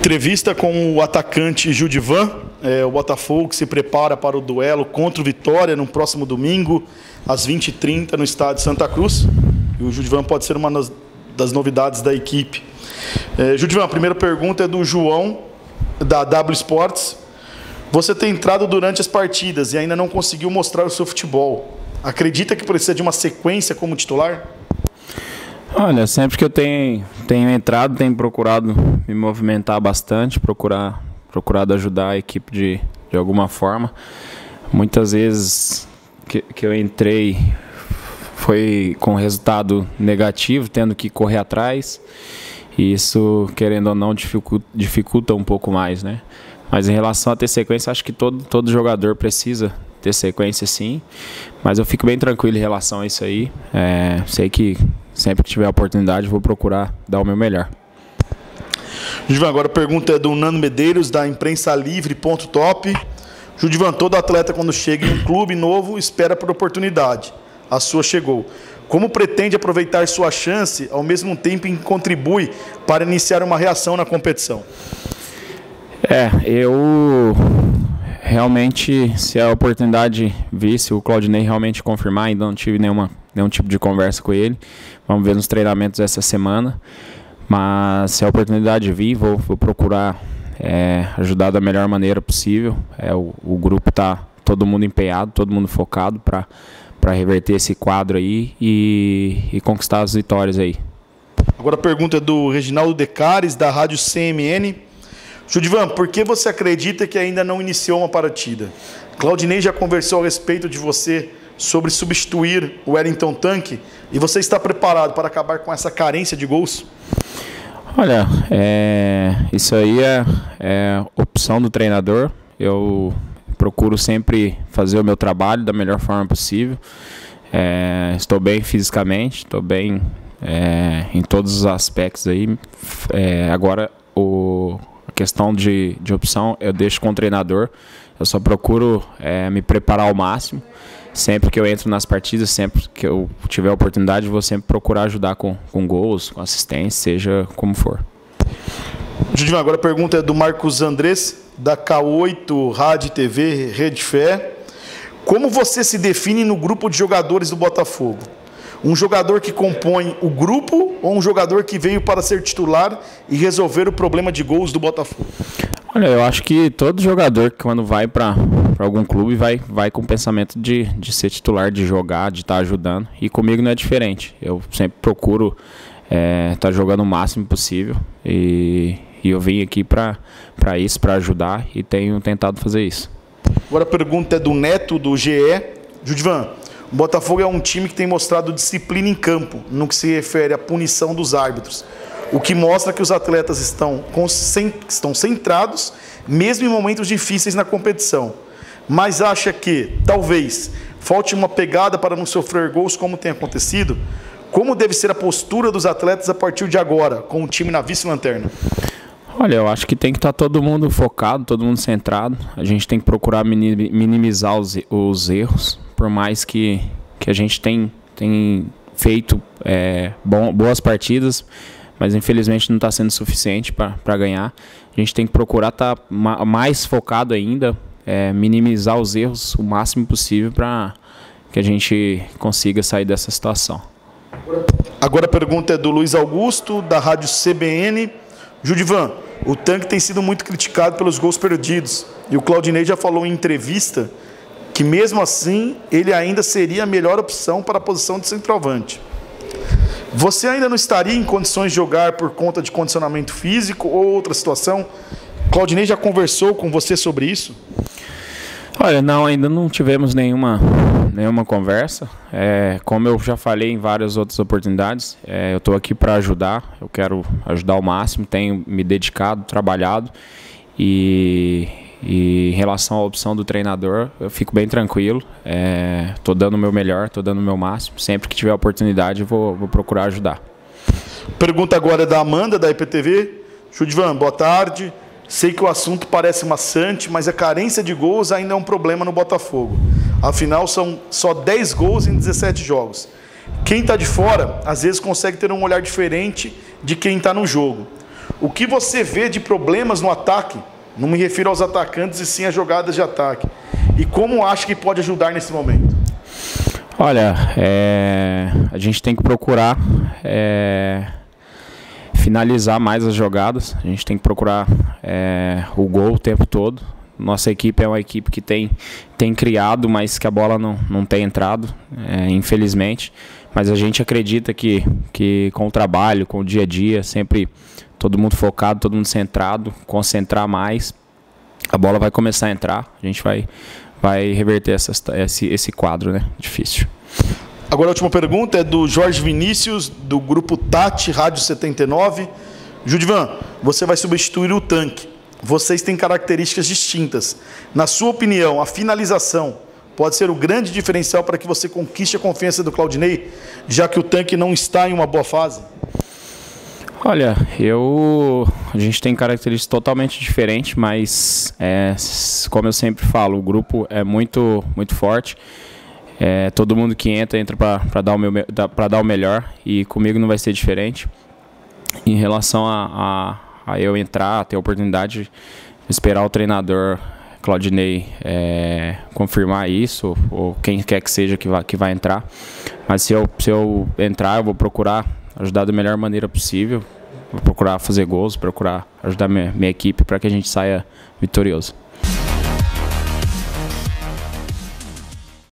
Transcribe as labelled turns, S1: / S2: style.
S1: Entrevista com o atacante Judivan, o Botafogo que se prepara para o duelo contra o Vitória no próximo domingo, às 20h30, no estádio Santa Cruz. E o Judivan pode ser uma das novidades da equipe. Judivan, a primeira pergunta é do João, da W Sports. Você tem entrado durante as partidas e ainda não conseguiu mostrar o seu futebol. Acredita que precisa de uma sequência como titular?
S2: Olha, sempre que eu tenho entrado, tenho procurado me movimentar bastante, procurado ajudar a equipe de alguma forma. Muitas vezes que eu entrei foi com resultado negativo, tendo que correr atrás. E isso, querendo ou não, dificulta um pouco mais, né? Mas em relação a ter sequência, acho que todo jogador precisa ter sequência, sim. Mas eu fico bem tranquilo em relação a isso aí. Sei que sempre que tiver a oportunidade, vou procurar dar o meu melhor.
S1: Judivan, agora a pergunta é do Nando Medeiros, da Imprensa Livre.top. Judivan, todo atleta quando chega em um clube novo espera por oportunidade. A sua chegou. Como pretende aproveitar sua chance ao mesmo tempo em que contribui para iniciar uma reação na competição?
S2: Eu realmente, se a oportunidade vir, se o Claudinei realmente confirmar, ainda não tive nenhum tipo de conversa com ele. Vamos ver nos treinamentos essa semana. Mas se a oportunidade vir, vou procurar ajudar da melhor maneira possível. O grupo está todo mundo empenhado, todo mundo focado para reverter esse quadro aí e conquistar as vitórias aí.
S1: Agora a pergunta é do Reginaldo Decares, da Rádio CMN. Judivan, por que você acredita que ainda não iniciou uma partida? Claudinei já conversou a respeito de você sobre substituir o Wellington Tanque e você está preparado para acabar com essa carência de gols?
S2: Olha, isso aí é opção do treinador. Eu procuro sempre fazer o meu trabalho da melhor forma possível. Estou bem fisicamente, estou bem em todos os aspectos aí. Agora a questão de opção eu deixo com o treinador. Eu só procuro me preparar ao máximo. Sempre que eu entro nas partidas, sempre que eu tiver a oportunidade, vou sempre procurar ajudar com gols, com assistência, seja como for.
S1: Judivan, agora a pergunta é do Marcos Andrés, da K8 Rádio TV Rede Fé. Como você se define no grupo de jogadores do Botafogo? Um jogador que compõe o grupo ou um jogador que veio para ser titular e resolver o problema de gols do Botafogo?
S2: Olha, eu acho que todo jogador que quando vai para algum clube vai com o pensamento de ser titular, de jogar, de estar ajudando. E comigo não é diferente. Eu sempre procuro estar jogando o máximo possível. E eu vim aqui para isso, para ajudar, e tenho tentado fazer isso.
S1: Agora a pergunta é do Neto, do GE. Judivan, o Botafogo é um time que tem mostrado disciplina em campo, no que se refere à punição dos árbitros. O que mostra que os atletas estão centrados, mesmo em momentos difíceis na competição. Mas acha que, talvez, falte uma pegada para não sofrer gols como tem acontecido? Como deve ser a postura dos atletas a partir de agora, com o time na vice-lanterna?
S2: Olha, eu acho que tem que estar todo mundo focado, todo mundo centrado. A gente tem que procurar minimizar os erros, por mais que a gente tem feito boas partidas, mas infelizmente não está sendo suficiente para ganhar. A gente tem que procurar estar mais focado ainda, minimizar os erros o máximo possível para que a gente consiga sair dessa situação.
S1: Agora a pergunta é do Luiz Augusto, da Rádio CBN. Judivan, o Tanque tem sido muito criticado pelos gols perdidos e o Claudinei já falou em entrevista que mesmo assim ele ainda seria a melhor opção para a posição de centroavante. Você ainda não estaria em condições de jogar por conta de condicionamento físico ou outra situação? Claudinei já conversou com você sobre isso?
S2: Olha, não, ainda não tivemos nenhuma conversa. Como eu já falei em várias outras oportunidades, eu estou aqui para ajudar, eu quero ajudar ao máximo, tenho me dedicado, trabalhado e em relação à opção do treinador, eu fico bem tranquilo, estou dando o meu melhor, estou dando o meu máximo, sempre que tiver oportunidade eu vou procurar ajudar.
S1: Pergunta agora é da Amanda, da IPTV. Judivan, boa tarde. Sei que o assunto parece maçante, mas a carência de gols ainda é um problema no Botafogo. Afinal, são só 10 gols em 17 jogos. Quem está de fora, às vezes, consegue ter um olhar diferente de quem está no jogo. O que você vê de problemas no ataque? Não me refiro aos atacantes e sim às jogadas de ataque. E como acha que pode ajudar nesse momento?
S2: Olha, a gente tem que procurar finalizar mais as jogadas. A gente tem que procurar o gol o tempo todo. Nossa equipe é uma equipe que tem criado, mas que a bola não tem entrado, infelizmente. Mas a gente acredita que com o trabalho, com o dia a dia, sempre todo mundo focado, todo mundo centrado, concentrar mais, a bola vai começar a entrar. A gente vai reverter esse quadro, né? Difícil.
S1: Agora a última pergunta é do Jorge Vinícius, do grupo Tati, Rádio 79. Judivan, você vai substituir o Tanque. Vocês têm características distintas. Na sua opinião, a finalização pode ser o grande diferencial para que você conquiste a confiança do Claudinei, já que o Tanque não está em uma boa fase?
S2: Olha, a gente tem características totalmente diferentes, mas como eu sempre falo, o grupo é muito, muito forte. Todo mundo que entra para dar o melhor, e comigo não vai ser diferente. Em relação a eu entrar, ter a oportunidade de esperar o treinador Claudinei confirmar isso, ou quem quer que seja que vai entrar. Mas se eu entrar, eu vou procurar ajudar da melhor maneira possível, vou procurar fazer gols, procurar ajudar minha equipe para que a gente saia vitorioso.